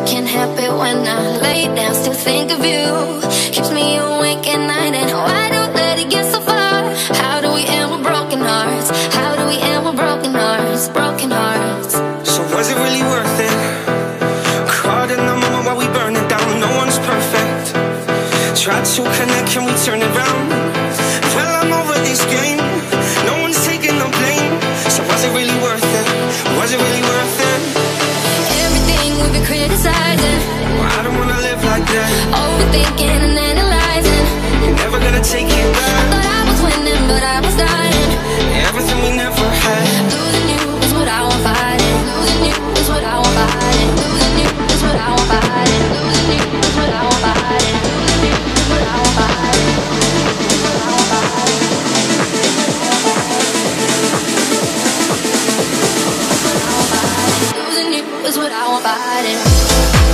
can't help it when I lay down, still think of you. Keeps me awake at night, and why do I let it get so far? How do we end with broken hearts? How do we end with broken hearts? Broken hearts. So was it really worth it? Caught in the moment while we burn it down. No one's perfect. Tried to connect, can we turn it round? Well, I'm over this game. No one's taking the blame. So was it really worth it? Was it really worth it? Everything we've been criticizing, I don't wanna live like that. overthinking and analyzing. You're never gonna take it I back. thought I was winning, but I was dying. Everything we never had. Losing you is what I want fighting. Losing you is what I want fighting. Losing you is what I want fighting. Losing you is what I want fighting. Losing you is what I want fighting. Losing you is what I want fighting.